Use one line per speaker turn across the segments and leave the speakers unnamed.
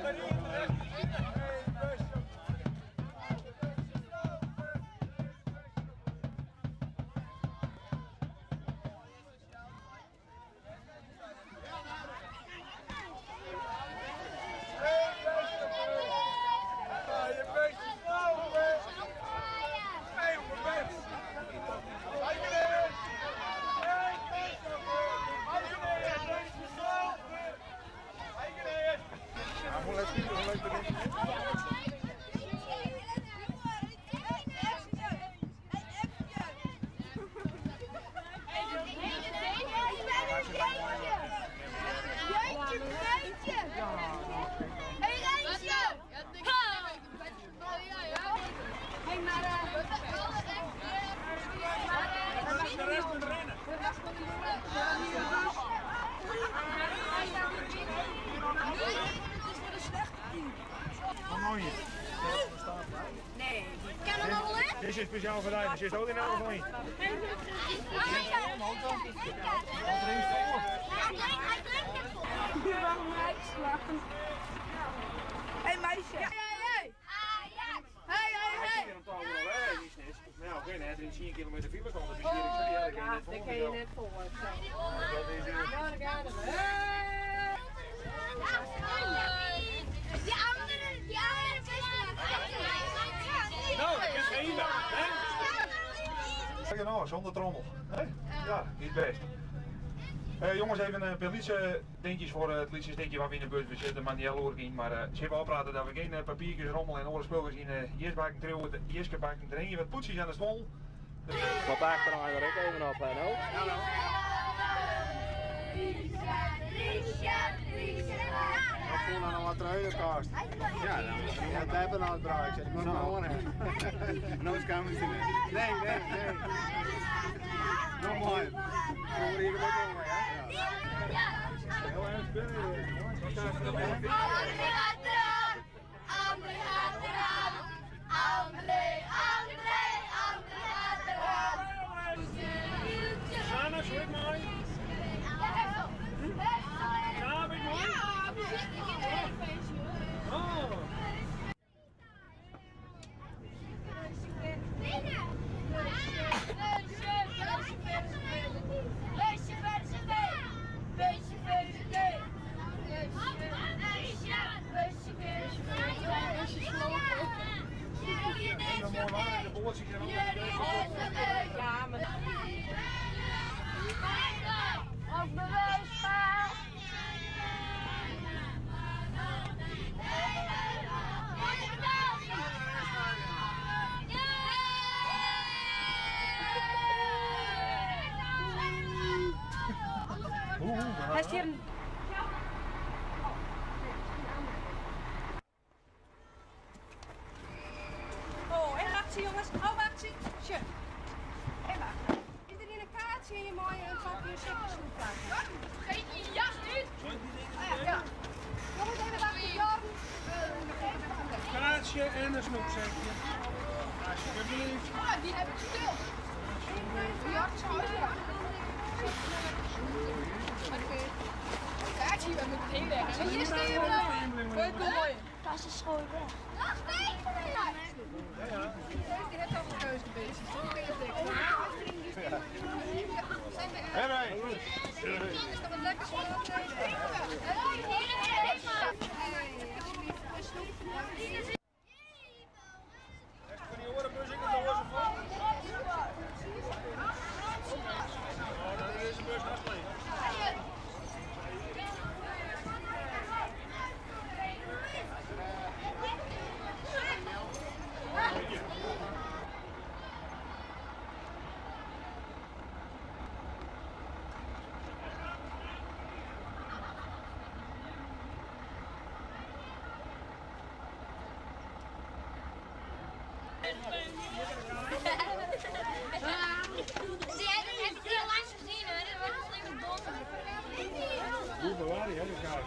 Nee, kan hem al hè?
Dit is speciaal voor jou, dus je is ook in elk van je.
Hé meisje!
Nou, oké, er is 10 kilometer file van, dus daar kan je net voor.
Die andere
Nou, dat is geen dag, hè? Nou, zonder trommel. Ja, niet best. Jongens, even een paar liedjes voor het liedjesdekje waar we in de bus zitten, maar niet heel in. Maar ze hebben afpraten dat we geen papiertjes, rommel en oorspulgers in de eerstbakken trillen, de eerstbakken erin, wat poetsjes aan de stol.
Wat achteraan er ook even op, hè?
Hallo.
Ik voel nou nog wat truienkast. Ja, dan moet je hebben nou draai. Ik moet nog gewoon hebben. Nooit kan we zien. Nee. Nog mooi. Kom hier ook nog, hè? Ja. Heel erg spinnen.
André gaat eraan.
Sana, schrik maar. Ja, ben je mooi?
Ja,
Oh.
Ja, maar... Als bewijsbaar! Hij is hier een... Oh, en wacht jongens. Oh, wacht zie. Shit. En wacht. Is er in een kaartje in je mooie pakje zeker snoepplaatje? Vergeet je jas niet! Ja. Jongens, even wachten. Jorn.
Kaartje en een snoepzakje. Alsjeblieft.
Ah, die heb ik stil. Ja, kaartje, we moeten het inleggen. En hier staan we mooi.
Pas is schoon weg.
Nog steeds! Ja. Die heeft al een keuze bezig. Zo kun je het denken.
Hey.
Is dat wat lekker voor ons?
Voor die orenbus, ik heb de hoorzen vol. Oh, dan is deze bus haast leeg.
Die heb ik heel lang gezien hoor, dat was alleen een bom.
Hoe bewaar je de kaart?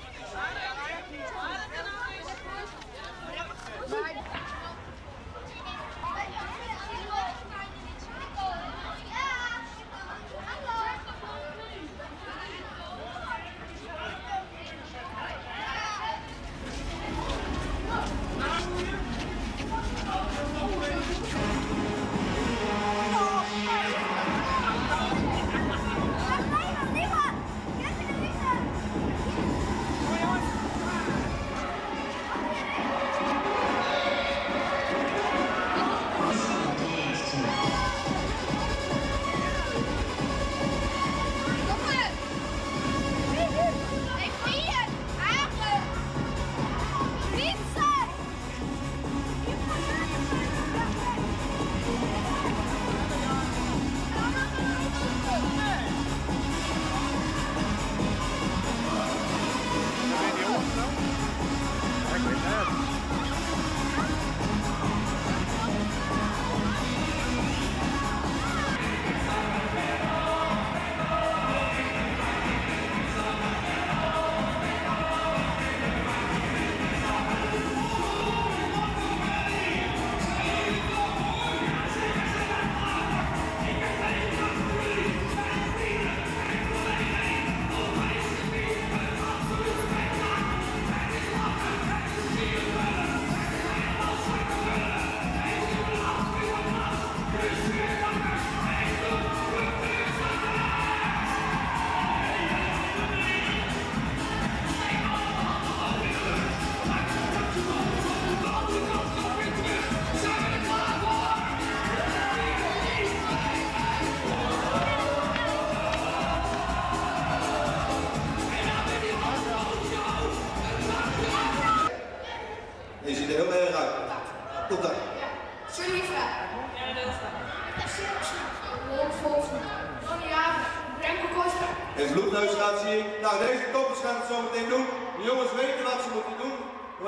Tot dan.
Sorry, vraag. Ja, dat is
Het bloedneus gaat zie ik. Nou, deze toppers gaan het zo meteen doen. De jongens weten wat ze moeten doen.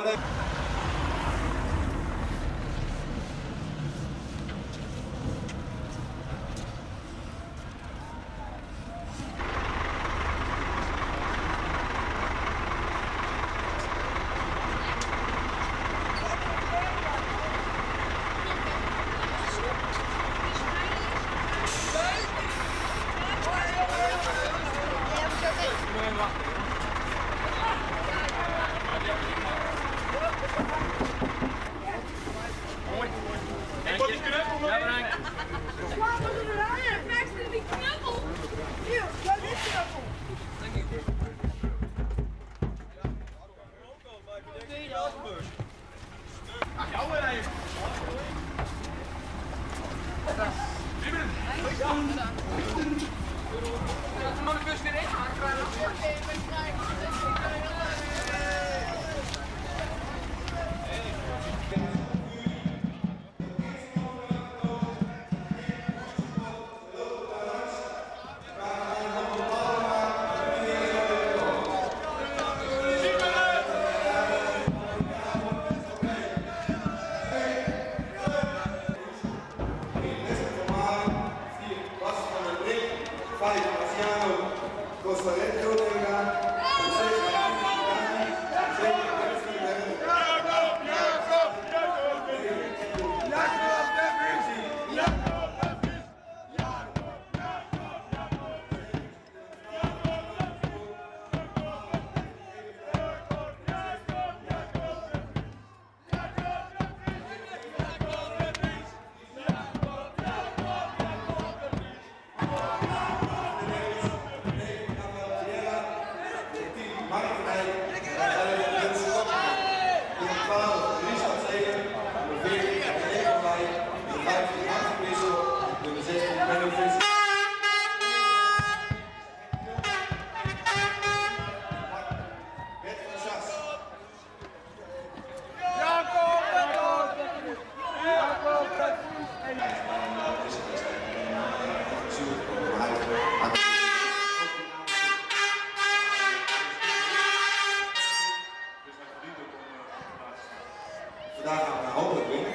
Vandaag gaan we hopelijk winnen.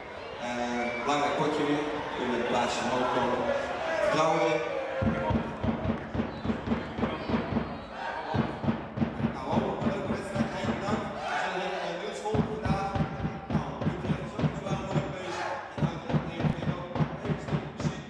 Belangrijk potje weer. We kunnen het plaatsje omhoog komen. Vertrouwen weer. Nou, hopelijk een leuke wedstrijd. Heel bedankt. We zijn heel nieuws volgen vandaag. Nou, Utrecht is ook nog wel mooi bezig. En dan neem ik ook even stuk muziek.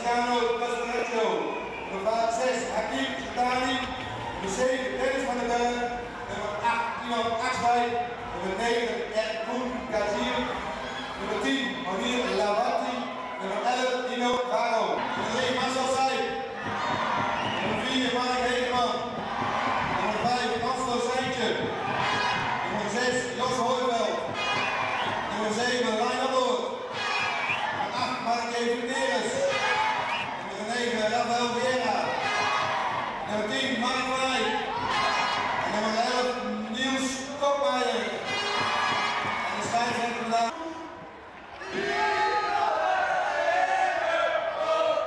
Luciano Caspareccio. Nummer 6 Hakim Sudani. Nummer 7 Dennis van der Berg. Nummer 8 Ivan Axwijk. Nummer 9 Ed Koen Gazir. Nummer 10 Manir Lavati. Nummer 11 Dino Caro. Nummer 3 Marcel Seij. Nummer 4 Mark Hegeman. Nummer 5 Anslo Seintje. Nummer 6 Jos Hooiveld. Nummer 7 Rijn Noord. Nummer 8 Mark Eveneres. Nummer 9 Rafael Vera. Nummer 10 Mark Vrij. En nummer 11 Niels Kopmeijer. En de scheidsrechter vandaag.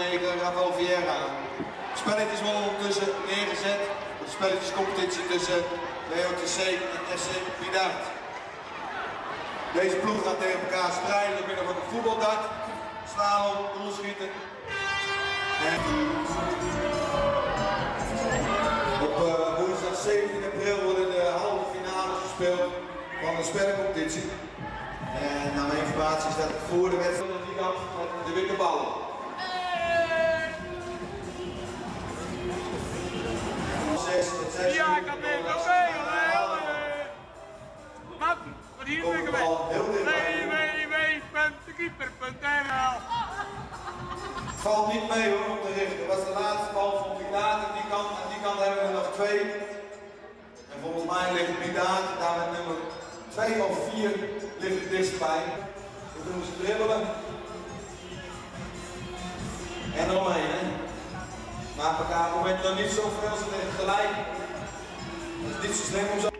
9, Rafael Vieira. Het spelletje is wel ondertussen neergezet. Het spelletjescompetitie tussen WOTC en SC Piedart. Deze ploeg gaat tegen elkaar strijden binnen van het voetbaldak, slalom, doelschieten. Op woensdag 17 april worden de halve finales gespeeld van de spellencompetitie. En naar mijn informatie staat voor de wedstrijd aan die kant met de witte ballen.
Ja, ik had weer nog mee, wat? Wat hier ben ik geweest? www.dekeeper.nl.
Valt niet mee hoor, om te richten. Dat was de laatste bal van Pidaat aan die kant. Aan die kant hebben we er nog 2. En volgens mij ligt Pidaat daar met nummer 2 of 4 ligt het dichtstbij. Dan doen ze dribbelen. En eromheen, hè. Maar op elkaar moment nog niet zoveel, ze liggen gelijk. Het is niet zo slim om zo.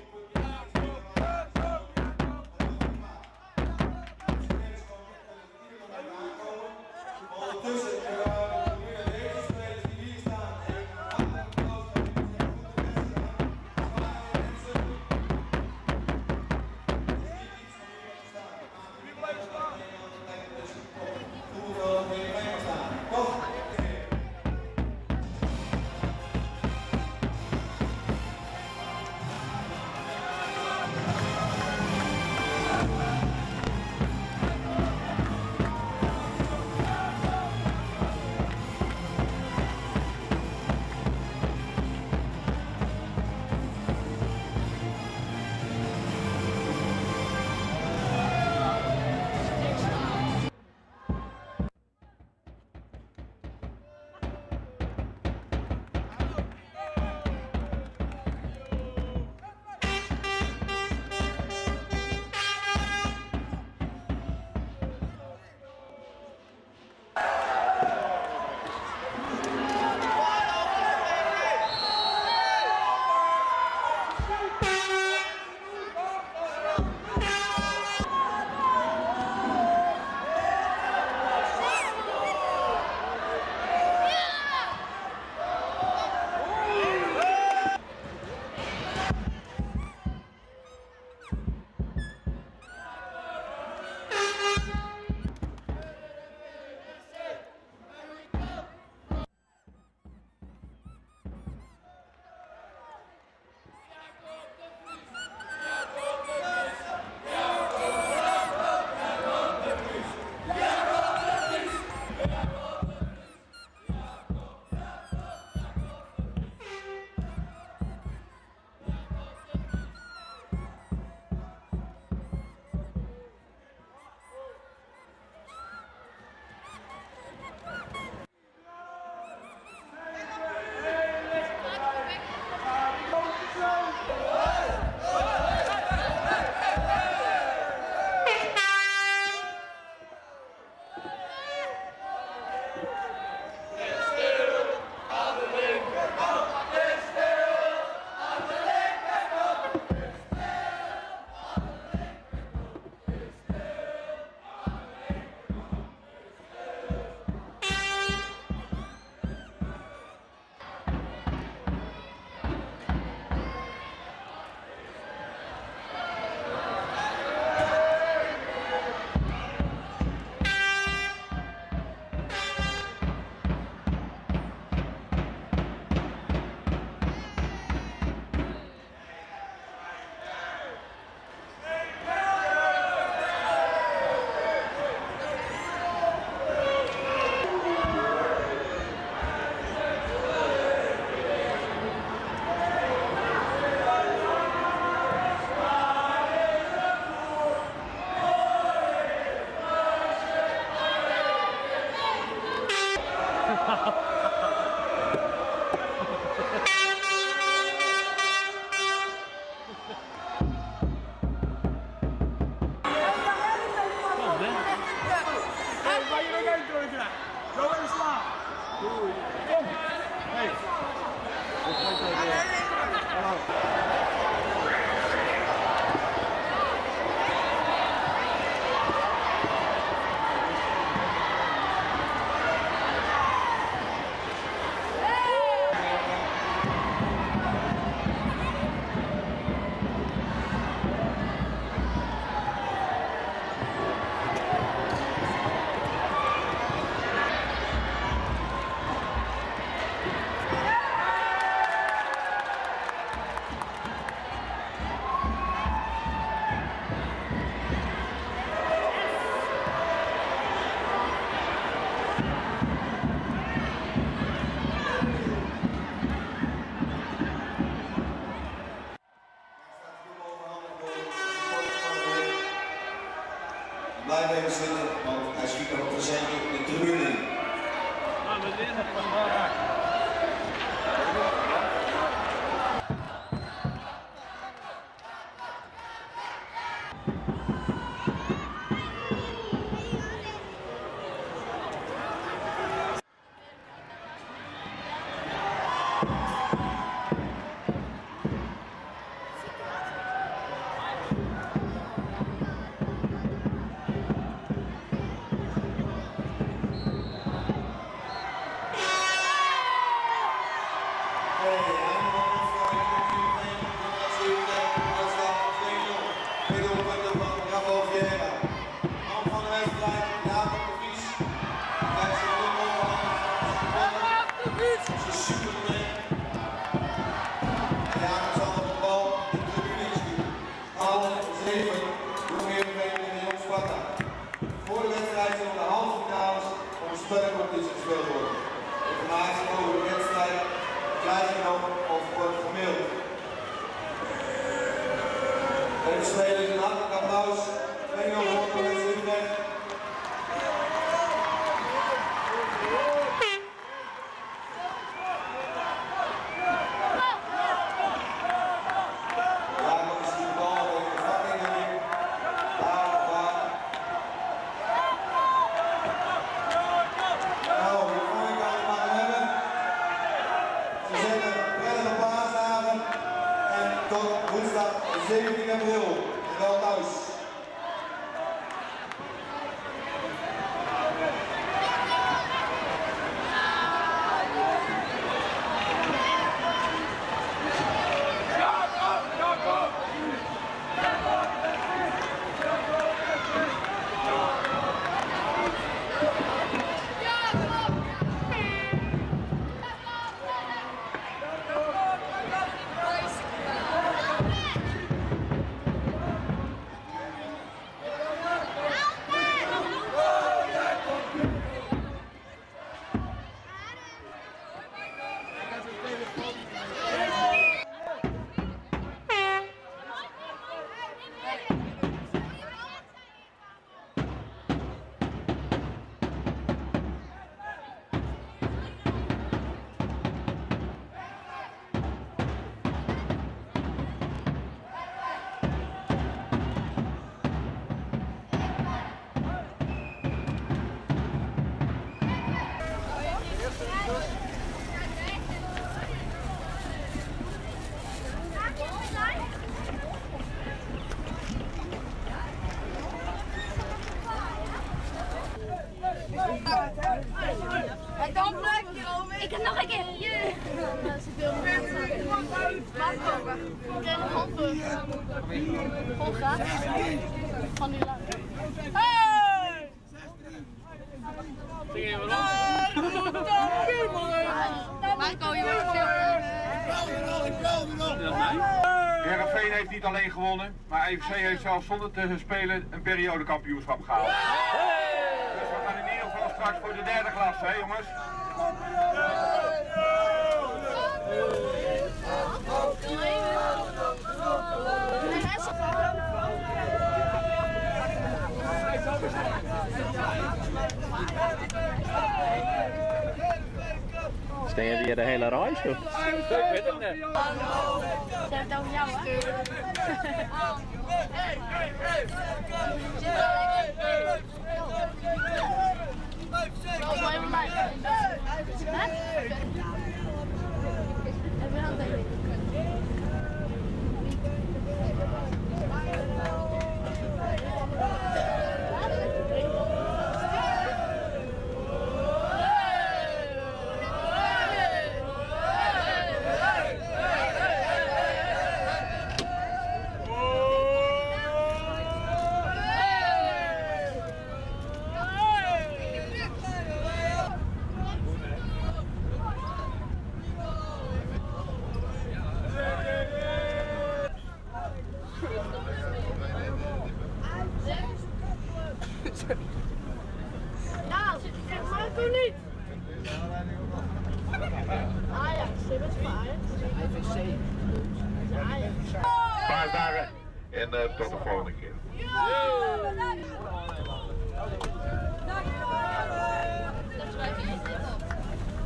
Voor de wedstrijd zullen de halve finales om een spellencompetitie gespeeld worden. Informatie over de wedstrijd krijg je nog of wordt gemaild. En de spelers een hartelijk applaus. 2-0 voor de wedstrijd. Tot woensdag 17 april. En wel thuis.
Ik heb nog een keer. Dat is veel meer. Laat komen. Ik heb een handdoek. Vol graag. Van die lang. Hey! Marco, je wordt
Heerenveen heeft niet alleen gewonnen, maar EFC heeft zelfs zonder te spelen een periodekampioenschap gehaald. Dus we gaan in ieder geval straks voor de derde klasse, hè jongens?
Steen je hier de hele reis, joh? Ik weet het niet.
Ze hebben het over jou, Marco niet! Ajax, ze hebben het voor Ajax. Ajax.
Paar dagen en tot de volgende keer.
Dat schrijf je niet op.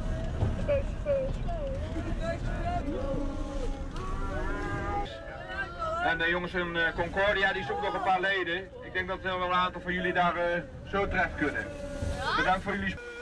en de jongens in Concordia die zoeken nog een paar leden. Ik denk dat wel een aantal van jullie daar zo terecht kunnen. Bedankt voor jullie.